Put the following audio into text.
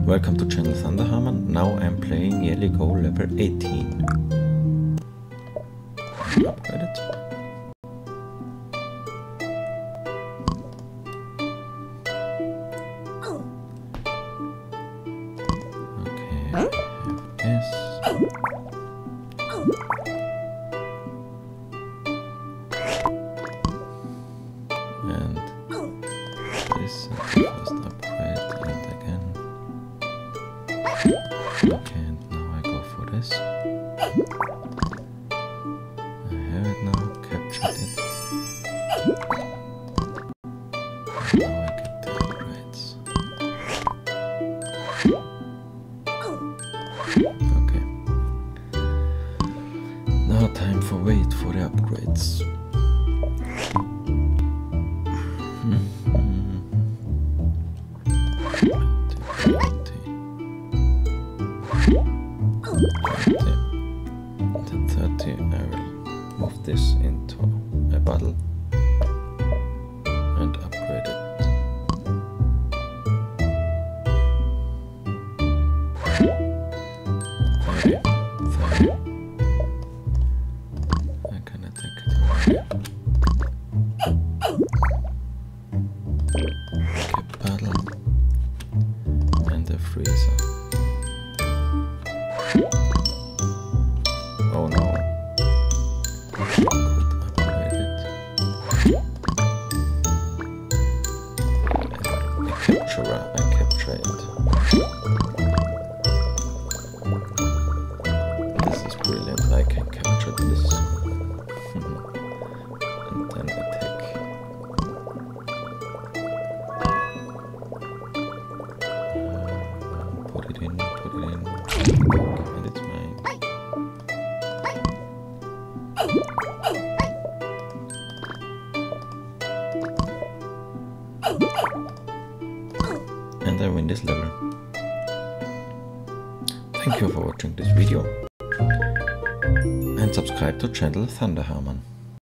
Welcome to channel Thunderhammer. Now I'm playing Yearly Go level 18. Upgrade it. Okay, I have this. And this is the first upgrade, and again. Okay, and now I go for this. I have it now, captured it. And now I get the upgrades. Okay. Now time for wait for the upgrades. Then 30, I will move this into a bottle and upgrade it. 30. I can take it away. Okay, bottle and a freezer. Oh no. I could upgrade it. A capturer, I capture it. This is brilliant, I can capture this. And then attack. Put it in, and it's mine. And I win this level. Thank you for watching this video and subscribe to channel Thunderhammer.